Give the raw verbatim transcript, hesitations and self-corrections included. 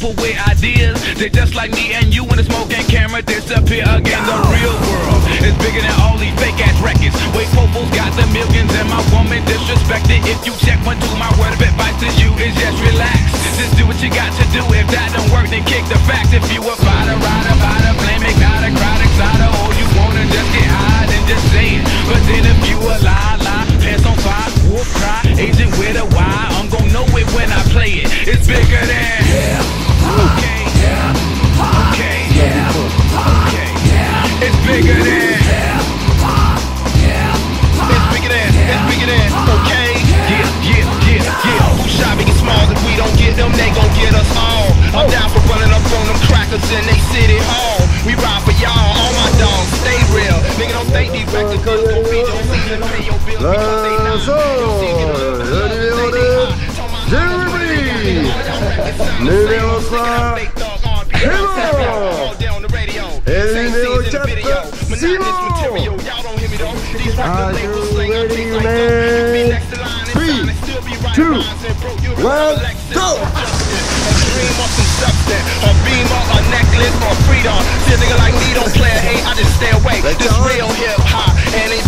people with ideas. They just like me and you when the smoke and camera disappear again. The real world is bigger than all these fake ass records. Wait, Popo's got the millions and my woman disrespected. If you check one, two, my word of advice to you is just relax. Just do what you got to do. If that don't work, then kick the facts. If you a fighter, rider, fighter, blame it, got a crowd excited. Or you wanna just get high, then just say it. But then if you a lie, lie, pants on fire, wolf cry, agent with a Y, I'm gon' know it when I play it. It's bigger than yeah, okay, yeah, okay, yeah, okay, yeah. It's bigger than yeah, yeah. It's bigger than, it's bigger than, okay. Yeah, yeah, yeah, yeah. Who shot Biggie Smalls? If we don't get them, they gon' get us all. I'm down for running up on them crackers in they city hall. We ride for y'all, all my dogs, stay real. Nigga don't think these records gon' feed your season, pay your bills because they not. Numéro trois, Simon. Et le numéro quatre, Simon. Are you ready, man? Three, two, one, go! Dream of some substance, or beam up a necklace or freedom. See a nigga like me don't play a hate, I just stay away. This real hip hop, and it